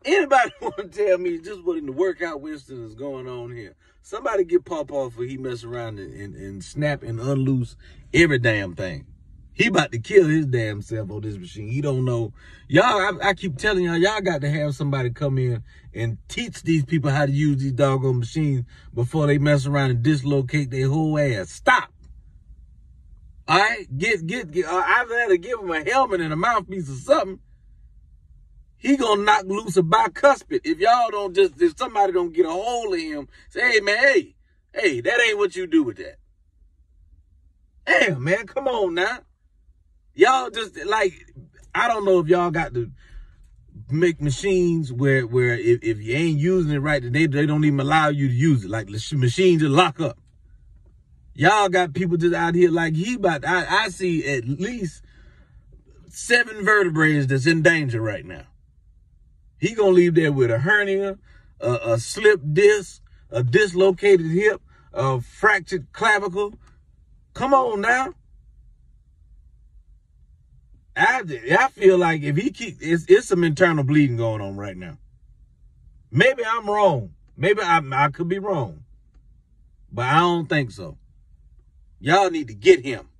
Anybody want to tell me just what in the workout Winston is going on here? Somebody get Pop off for he mess around and snap and unloose every damn thing. He about to kill his damn self on this machine. He don't know. Y'all, I keep telling y'all got to have somebody come in and teach these people how to use these doggone machines before they mess around and dislocate their whole ass. Stop. All right? I'd rather give him a helmet and a mouthpiece or something. He gonna knock loose a bicuspid. If somebody don't get a hold of him, say, hey, man, hey, that ain't what you do with that. Damn, man, come on now. Y'all just, like, I don't know if y'all got to make machines where if you ain't using it right, they don't even allow you to use it. Like, the machines just lock up. Y'all got people just out here like I see at least 7 vertebrae that's in danger right now. He gonna leave there with a hernia, a slipped disc, a dislocated hip, a fractured clavicle. Come on now. I feel like if he it's some internal bleeding going on right now. Maybe I'm wrong. Maybe I could be wrong. But I don't think so. Y'all need to get him.